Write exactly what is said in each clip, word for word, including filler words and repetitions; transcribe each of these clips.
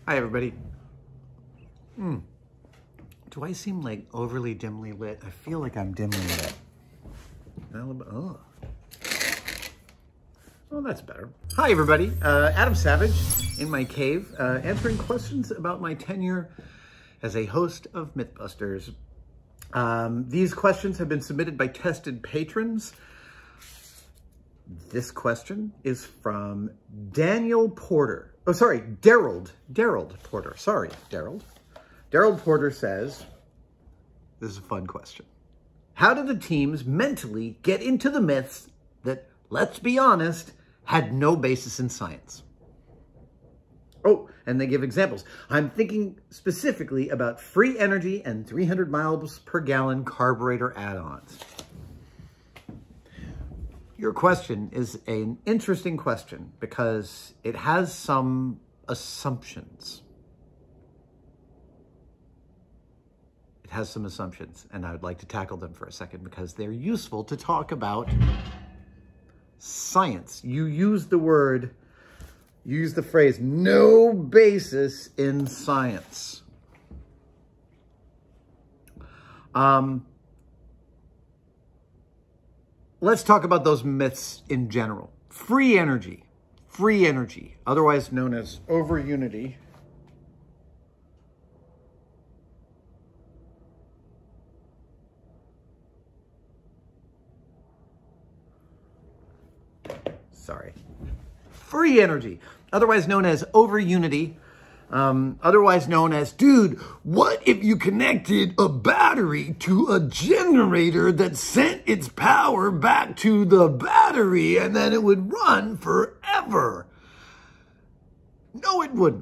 Hi, everybody. Hmm. Do I seem like overly dimly lit? I feel like I'm dimly lit. Oh. Well, that's better. Hi, everybody. Uh, Adam Savage in my cave, uh, answering questions about my tenure as a host of Mythbusters. Um, these questions have been submitted by tested patrons. This question is from Daniel Porter. Oh, sorry, Daryl. Daryl Porter. Sorry, Daryl. Daryl Porter says, this is a fun question. How did the teams mentally get into the myths that, let's be honest, had no basis in science? Oh, and they give examples. I'm thinking specifically about free energy and three hundred miles per gallon carburetor add-ons. Your question is an interesting question because it has some assumptions. It has some assumptions, and I would like to tackle them for a second because they're useful to talk about science. You use the word, you use the phrase, no basis in science. Um, let's talk about those myths in general. Free energy, free energy, otherwise known as over unity. Sorry. Free energy, otherwise known as over unity, um, otherwise known as, dude, what if you connected a battery to a generator that sent its power back to the battery and then it would run forever? No, it wouldn't.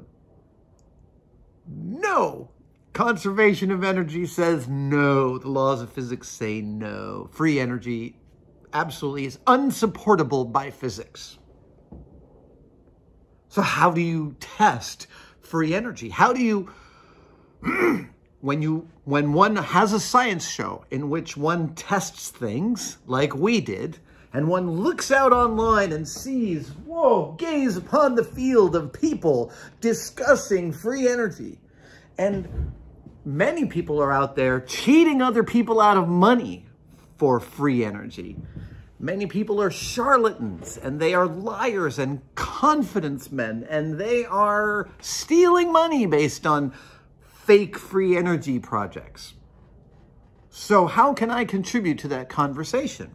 No. Conservation of energy says no. The laws of physics say no. Free energy absolutely is unsupportable by physics. So how do you test free energy? How do you, when you, when one has a science show in which one tests things like we did, and one looks out online and sees, whoa, gaze upon the field of people discussing free energy. And many people are out there cheating other people out of money for free energy. Many people are charlatans, and they are liars and confidence men, and they are stealing money based on fake free energy projects. So how can I contribute to that conversation?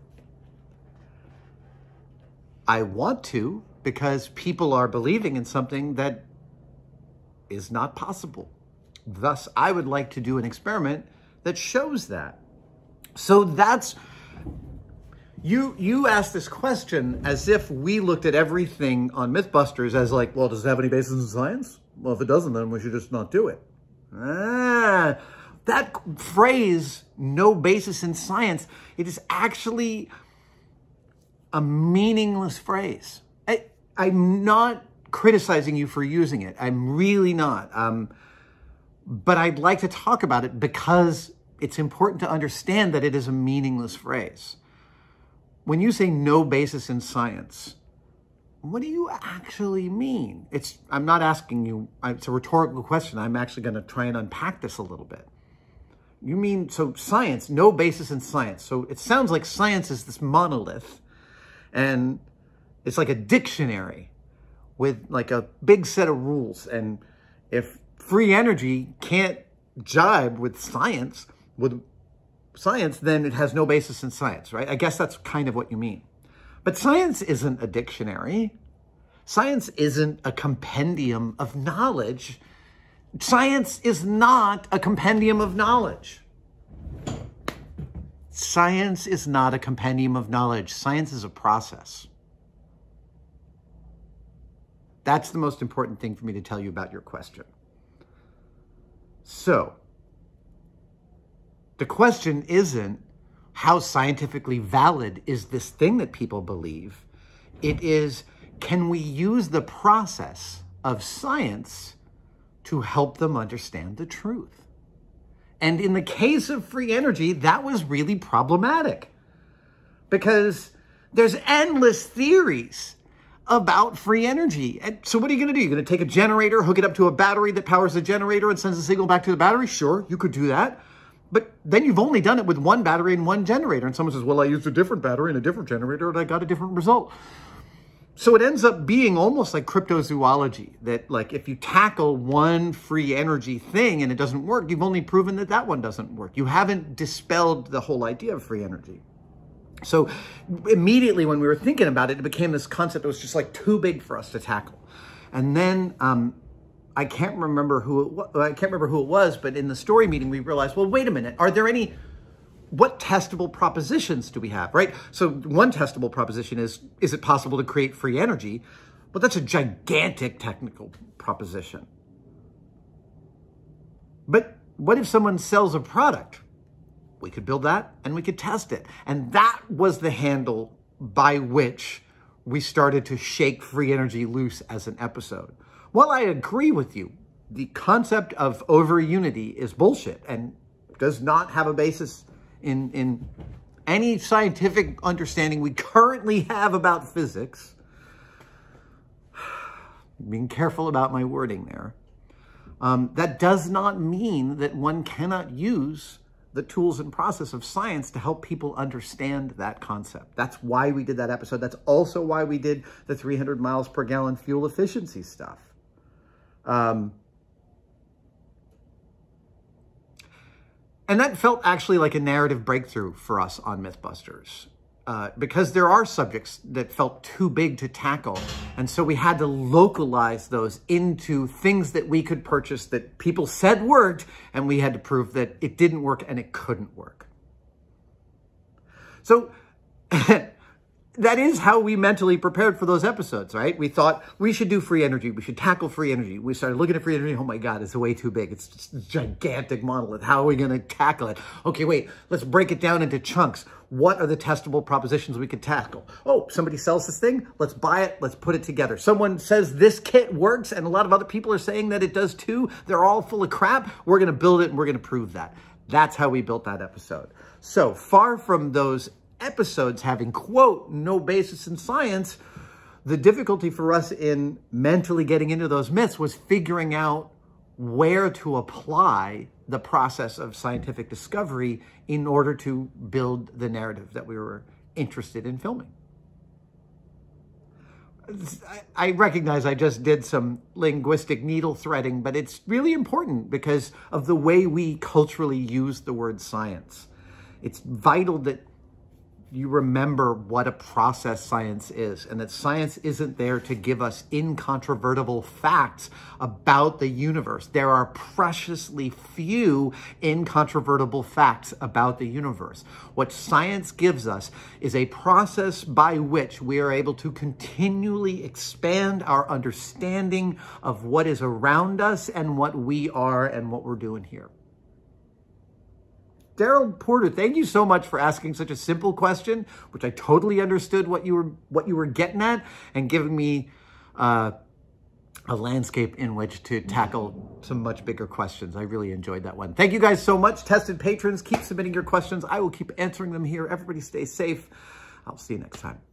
I want to, because people are believing in something that is not possible. Thus, I would like to do an experiment that shows that. So that's... You you asked this question as if we looked at everything on Mythbusters as like, well, does it have any basis in science? Well, if it doesn't, then we should just not do it. Ah, that phrase, no basis in science, it is actually a meaningless phrase. I, I'm not criticizing you for using it. I'm really not. Um, but I'd like to talk about it because it's important to understand that it is a meaningless phrase. When you say no basis in science, what do you actually mean? It's, I'm not asking you, it's a rhetorical question. I'm actually going to try and unpack this a little bit. You mean, so science, no basis in science. So it sounds like science is this monolith, and it's like a dictionary with like a big set of rules. And if free energy can't jibe with science, with science, then it has no basis in science, right? I guess that's kind of what you mean. But science isn't a dictionary. Science isn't a compendium of knowledge. Science is not a compendium of knowledge. Science is not a compendium of knowledge. Science is a process. That's the most important thing for me to tell you about your question. So, the question isn't how scientifically valid is this thing that people believe. It is, can we use the process of science to help them understand the truth? And in the case of free energy, that was really problematic because there's endless theories about free energy. And so what are you going to do? You're going to take a generator, hook it up to a battery that powers the generator and sends a signal back to the battery? Sure, you could do that. But then you've only done it with one battery and one generator. And someone says, well, I used a different battery and a different generator and I got a different result. So it ends up being almost like cryptozoology, that like if you tackle one free energy thing and it doesn't work, you've only proven that that one doesn't work. You haven't dispelled the whole idea of free energy. So immediately when we were thinking about it, it became this concept that was just like too big for us to tackle. And then um, I can't remember who it was, I can't remember who it was, but in the story meeting, we realized, well, wait a minute, are there any, what testable propositions do we have, right? So one testable proposition is, is it possible to create free energy? Well, that's a gigantic technical proposition. But what if someone sells a product? We could build that and we could test it. And that was the handle by which we started to shake free energy loose as an episode. While I agree with you, the concept of over-unity is bullshit and does not have a basis in, in any scientific understanding we currently have about physics. Being careful about my wording there. Um, that does not mean that one cannot use the tools and process of science to help people understand that concept. That's why we did that episode. That's also why we did the three hundred miles per gallon fuel efficiency stuff. Um, and that felt actually like a narrative breakthrough for us on Mythbusters. Uh, because there are subjects that felt too big to tackle. And so we had to localize those into things that we could purchase that people said worked, and we had to prove that it didn't work and it couldn't work. So that is how we mentally prepared for those episodes, right? We thought we should do free energy. We should tackle free energy. We started looking at free energy. Oh my God, it's way too big. It's just a gigantic monolith. How are we going to tackle it? Okay, wait, let's break it down into chunks. What are the testable propositions we could tackle? Oh, somebody sells this thing. Let's buy it. Let's put it together. Someone says this kit works and a lot of other people are saying that it does too. They're all full of crap. We're going to build it and we're going to prove that. That's how we built that episode. So far from those episodes having, quote, no basis in science, the difficulty for us in mentally getting into those myths was figuring out where to apply the process of scientific discovery in order to build the narrative that we were interested in filming. I recognize I just did some linguistic needle threading, but it's really important because of the way we culturally use the word science. It's vital that you remember what a process science is, and that science isn't there to give us incontrovertible facts about the universe. There are preciously few incontrovertible facts about the universe. What science gives us is a process by which we are able to continually expand our understanding of what is around us and what we are and what we're doing here. Daryl Porter, thank you so much for asking such a simple question, which I totally understood what you were what you were getting at, and giving me uh, a landscape in which to tackle some much bigger questions. I really enjoyed that one. Thank you guys so much. Tested patrons, keep submitting your questions. I will keep answering them here. Everybody stay safe. I'll see you next time.